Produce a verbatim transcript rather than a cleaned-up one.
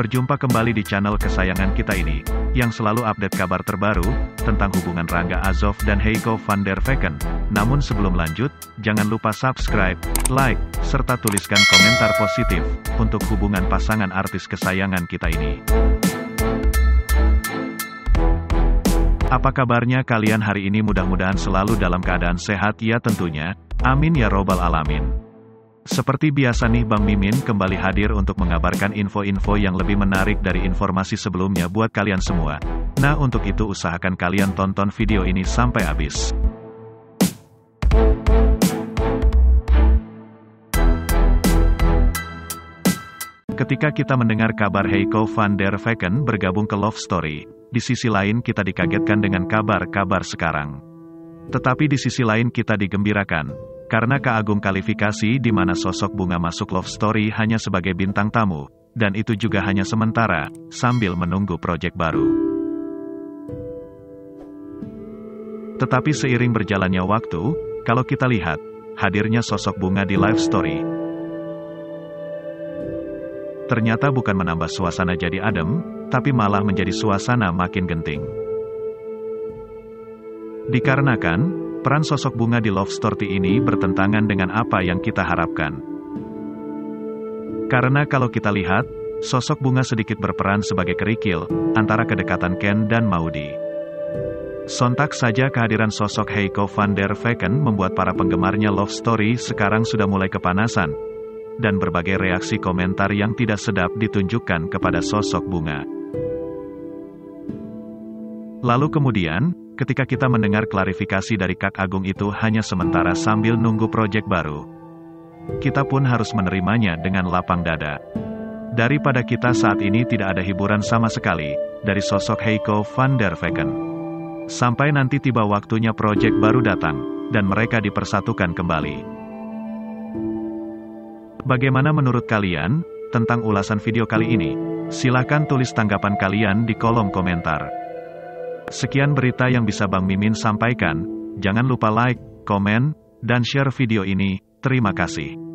Berjumpa kembali di channel kesayangan kita ini, yang selalu update kabar terbaru, tentang hubungan Rangga Azov dan Heiko van der Vecken. Namun sebelum lanjut, jangan lupa subscribe, like, serta tuliskan komentar positif, untuk hubungan pasangan artis kesayangan kita ini. Apa kabarnya kalian hari ini? Mudah-mudahan selalu dalam keadaan sehat ya tentunya, amin ya robbal alamin. Seperti biasa nih Bang Mimin kembali hadir untuk mengabarkan info-info yang lebih menarik dari informasi sebelumnya buat kalian semua. Nah untuk itu usahakan kalian tonton video ini sampai habis. Ketika kita mendengar kabar Heiko van der Vecken bergabung ke Love Story, di sisi lain kita dikagetkan dengan kabar-kabar sekarang. Tetapi di sisi lain kita digembirakan, karena Kak Agung kualifikasi di mana sosok Bunga masuk Love Story hanya sebagai bintang tamu, dan itu juga hanya sementara, sambil menunggu proyek baru. Tetapi seiring berjalannya waktu, kalau kita lihat, hadirnya sosok Bunga di Live Story, ternyata bukan menambah suasana jadi adem, tapi malah menjadi suasana makin genting. Dikarenakan, peran sosok Bunga di Love Story ini bertentangan dengan apa yang kita harapkan. Karena kalau kita lihat, sosok Bunga sedikit berperan sebagai kerikil, antara kedekatan Ken dan Maudy. Sontak saja kehadiran sosok Heiko van der Vecken membuat para penggemarnya Love Story sekarang sudah mulai kepanasan, dan berbagai reaksi komentar yang tidak sedap ditunjukkan kepada sosok Bunga. Lalu kemudian, ketika kita mendengar klarifikasi dari Kak Agung itu hanya sementara sambil nunggu proyek baru, kita pun harus menerimanya dengan lapang dada. Daripada kita saat ini tidak ada hiburan sama sekali, dari sosok Heiko van der Vecken. Sampai nanti tiba waktunya proyek baru datang, dan mereka dipersatukan kembali. Bagaimana menurut kalian, tentang ulasan video kali ini? Silahkan tulis tanggapan kalian di kolom komentar. Sekian berita yang bisa Bang Mimin sampaikan, jangan lupa like, komen, dan share video ini, terima kasih.